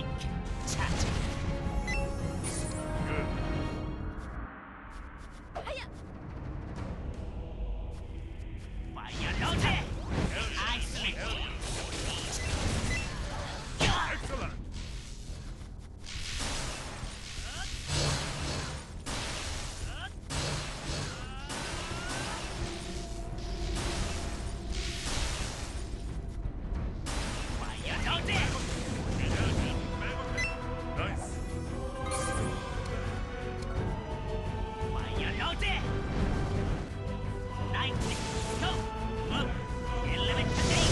차지. 파이어 로제. 아이스 킥. Excellent. 파이어 로제. Nice. 파이어 로제. 나이스 고. 엘리멘트 데이.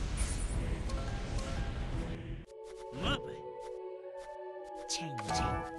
무브. 체인지.